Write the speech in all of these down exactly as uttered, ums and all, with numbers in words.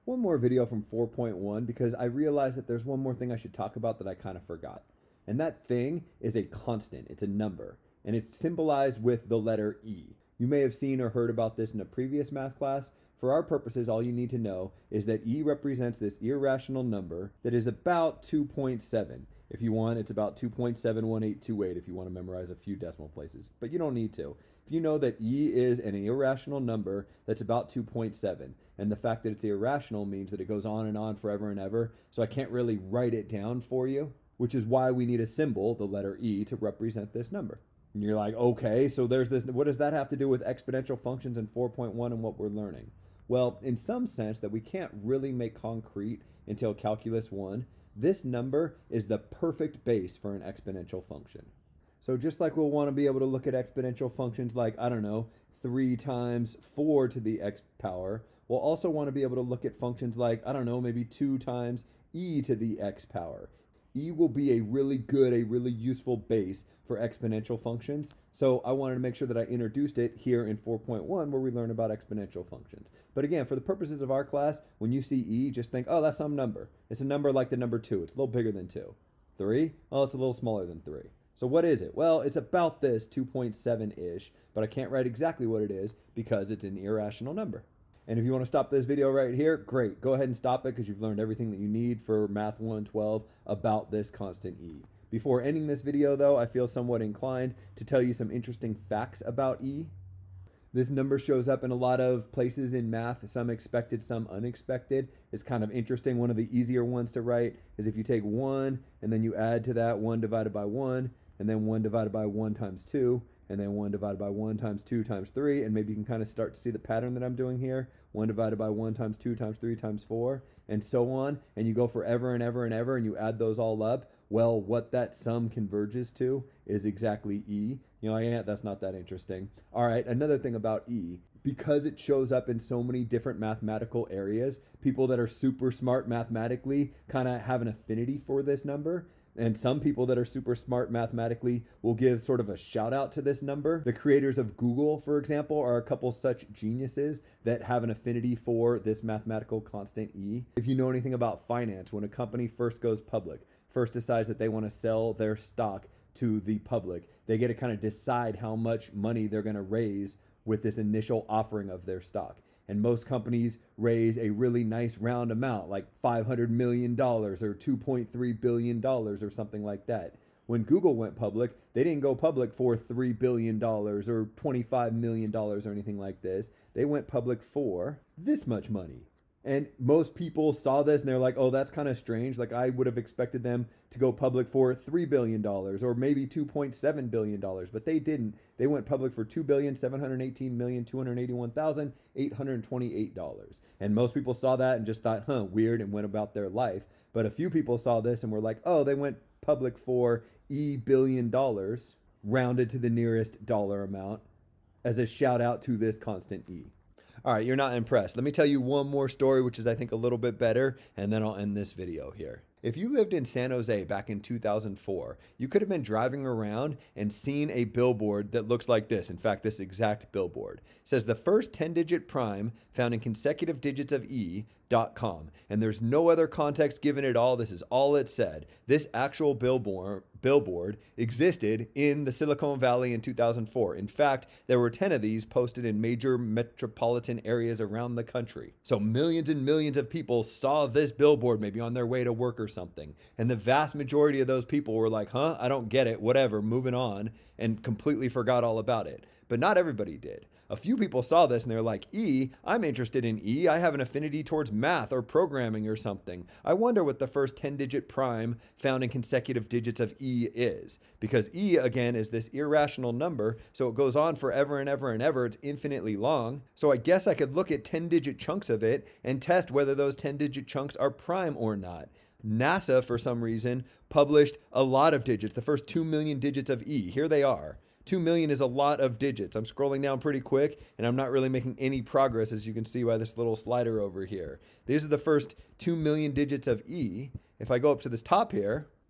one more video from four point one because I realized that there's one more thing I should talk about that I kind of forgot. And that thing is a constant, it's a number, and it's symbolized with the letter E. You may have seen or heard about this in a previous math class. For our purposes, all you need to know is that E represents this irrational number that is about two point seven. If you want, it's about two point seven one eight two eight if you want to memorize a few decimal places, but you don't need to. If you know that E is an irrational number that's about two point seven, and the fact that it's irrational means that it goes on and on forever and ever, so I can't really write it down for you, which is why we need a symbol, the letter E, to represent this number. And you're like, okay, so there's this, what does that have to do with exponential functions in four point one and what we're learning? Well, in some sense that we can't really make concrete until Calculus one, this number is the perfect base for an exponential function. So just like we'll want to be able to look at exponential functions like, I don't know, three times four to the x power, we'll also want to be able to look at functions like, I don't know, maybe two times e to the x power. E will be a really good, a really useful base for exponential functions. So I wanted to make sure that I introduced it here in four point one where we learn about exponential functions. But again, for the purposes of our class, when you see E, just think, oh, that's some number. It's a number like the number two. It's a little bigger than two. Three? Oh, it's a little smaller than three. So what is it? Well, it's about this two point seven-ish, but I can't write exactly what it is because it's an irrational number. And if you want to stop this video right here, great. Go ahead and stop it because you've learned everything that you need for Math one twelve about this constant E. Before ending this video, though, I feel somewhat inclined to tell you some interesting facts about E. This number shows up in a lot of places in math, some expected, some unexpected. It's kind of interesting. One of the easier ones to write is if you take one and then you add to that one divided by one, and then one divided by one times two, and then one divided by one times two times three, and maybe you can kind of start to see the pattern that I'm doing here. one divided by one times two times three times four, and so on, and you go forever and ever and ever, and you add those all up. Well, what that sum converges to is exactly E. You know, yeah, that's not that interesting. All right, another thing about E, because it shows up in so many different mathematical areas, people that are super smart mathematically kind of have an affinity for this number. And some people that are super smart mathematically will give sort of a shout out to this number. The creators of Google, for example, are a couple such geniuses that have an affinity for this mathematical constant E. If you know anything about finance, when a company first goes public, first decides that they want to sell their stock to the public, they get to kind of decide how much money they're going to raise with this initial offering of their stock. And most companies raise a really nice round amount, like five hundred million dollars or two point three billion dollars or something like that. When Google went public, they didn't go public for three billion dollars or twenty-five million dollars or anything like this. They went public for this much money. And most people saw this and they're like, oh, that's kind of strange. Like I would have expected them to go public for three billion dollars or maybe two point seven billion dollars, but they didn't. They went public for two billion seven hundred eighteen million two hundred eighty-one thousand eight hundred twenty-eight dollars. And most people saw that and just thought, huh, weird, and went about their life. But a few people saw this and were like, oh, they went public for E billion dollars, rounded to the nearest dollar amount, as a shout out to this constant E. All right, you're not impressed. Let me tell you one more story, which is, I think, a little bit better, and then I'll end this video here. If you lived in San Jose back in two thousand four, you could have been driving around and seen a billboard that looks like this. In fact, this exact billboard. It says the first ten-digit prime found in consecutive digits of E dot com. And there's no other context given at all. This is all it said. This actual billboard billboard existed in the Silicon Valley in two thousand four. In fact, there were ten of these posted in major metropolitan areas around the country. So millions and millions of people saw this billboard maybe on their way to work or something. And the vast majority of those people were like, huh, I don't get it, whatever, moving on, and completely forgot all about it. But not everybody did. A few people saw this and they're like, E, I'm interested in E. I have an affinity towards math or programming or something. I wonder what the first ten-digit prime found in consecutive digits of E is. Because E, again, is this irrational number, so it goes on forever and ever and ever. It's infinitely long. So I guess I could look at ten-digit chunks of it and test whether those ten-digit chunks are prime or not. NASA, for some reason, published a lot of digits, the first two million digits of E. Here they are. two million is a lot of digits. I'm scrolling down pretty quick and I'm not really making any progress, as you can see by this little slider over here. These are the first two million digits of E. If I go up to this top here,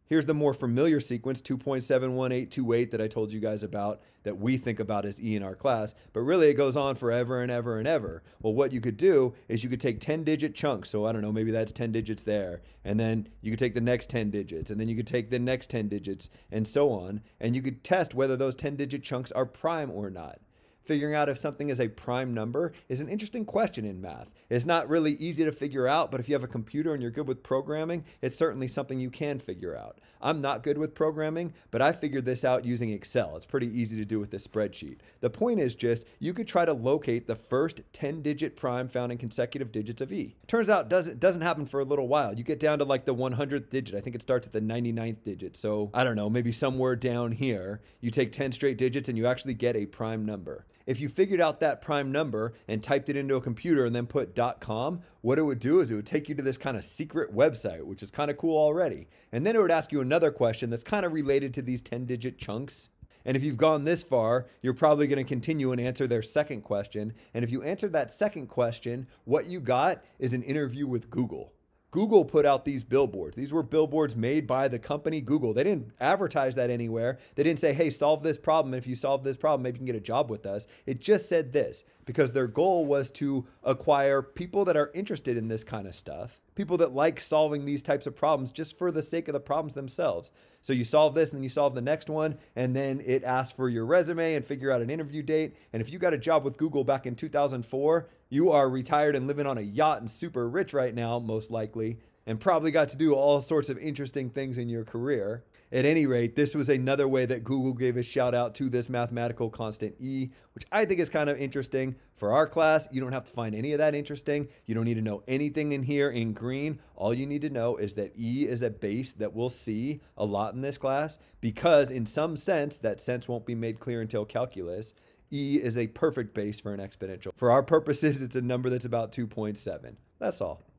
Here's the more familiar sequence, two point seven one eight two eight, that I told you guys about, that we think about as E in our class, but really it goes on forever and ever and ever. Well, what you could do is you could take ten digit chunks. So I don't know, maybe that's ten digits there. And then you could take the next ten digits, and then you could take the next ten digits, and so on. And you could test whether those ten digit chunks are prime or not. Figuring out if something is a prime number is an interesting question in math. It's not really easy to figure out, but if you have a computer and you're good with programming, it's certainly something you can figure out. I'm not good with programming, but I figured this out using Excel. It's pretty easy to do with this spreadsheet. The point is just, you could try to locate the first ten digit prime found in consecutive digits of E. Turns out it doesn't, doesn't happen for a little while. You get down to like the one hundredth digit. I think it starts at the ninety-ninth digit. So I don't know, maybe somewhere down here, you take ten straight digits and you actually get a prime number. If you figured out that prime number and typed it into a computer and then put .com, what it would do is it would take you to this kind of secret website, which is kind of cool already. And then it would ask you another question that's kind of related to these ten digit chunks. And if you've gone this far, you're probably going to continue and answer their second question. And if you answered that second question, what you got is an interview with Google. Google put out these billboards. These were billboards made by the company Google. They didn't advertise that anywhere. They didn't say, hey, solve this problem. And if you solve this problem, maybe you can get a job with us. It just said this, because their goal was to acquire people that are interested in this kind of stuff, people that like solving these types of problems just for the sake of the problems themselves. So you solve this and then you solve the next one, and then it asks for your resume and figure out an interview date. And if you got a job with Google back in two thousand four, you are retired and living on a yacht and super rich right now, most likely, and probably got to do all sorts of interesting things in your career. At any rate, this was another way that Google gave a shout out to this mathematical constant E, which I think is kind of interesting. For our class, you don't have to find any of that interesting. You don't need to know anything in here in green. All you need to know is that E is a base that we'll see a lot in this class, because in some sense, that sense won't be made clear until calculus, E is a perfect base for an exponential. For our purposes, it's a number that's about two point seven. That's all.